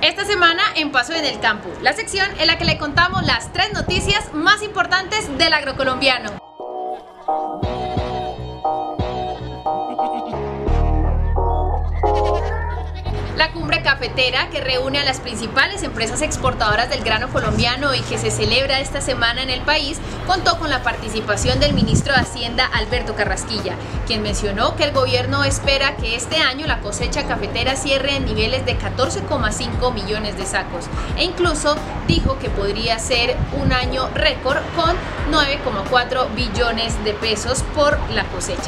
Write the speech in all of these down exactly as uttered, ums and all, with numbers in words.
Esta semana en Paso en el Campo, la sección en la que le contamos las tres noticias más importantes del agrocolombiano. La cumbre cafetera, que reúne a las principales empresas exportadoras del grano colombiano y que se celebra esta semana en el país, contó con la participación del ministro de Hacienda, Alberto Carrasquilla, quien mencionó que el gobierno espera que este año la cosecha cafetera cierre en niveles de catorce coma cinco millones de sacos, e incluso dijo que podría ser un año récord con nueve coma cuatro billones de pesos por la cosecha.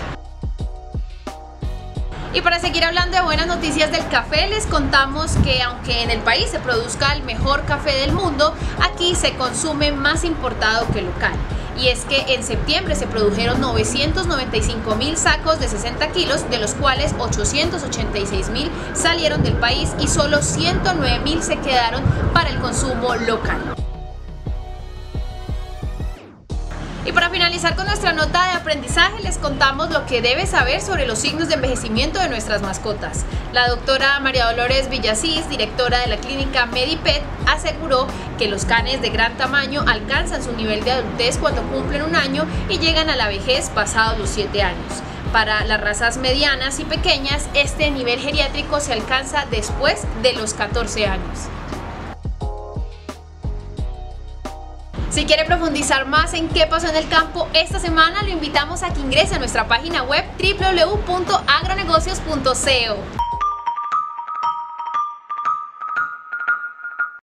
Y para seguir hablando de buenas noticias del café, les contamos que aunque en el país se produzca el mejor café del mundo, aquí se consume más importado que local. Y es que en septiembre se produjeron novecientos noventa y cinco mil sacos de sesenta kilos, de los cuales ochocientos ochenta y seis mil salieron del país y solo ciento nueve mil se quedaron para el consumo local. Y para finalizar con nuestra nota de aprendizaje, les contamos lo que debes saber sobre los signos de envejecimiento de nuestras mascotas. La doctora María Dolores Villasís, directora de la clínica Medipet, aseguró que los canes de gran tamaño alcanzan su nivel de adultez cuando cumplen un año y llegan a la vejez pasados los siete años. Para las razas medianas y pequeñas, este nivel geriátrico se alcanza después de los catorce años. Si quiere profundizar más en qué pasó en el campo esta semana, lo invitamos a que ingrese a nuestra página web w w w punto agronegocios punto co.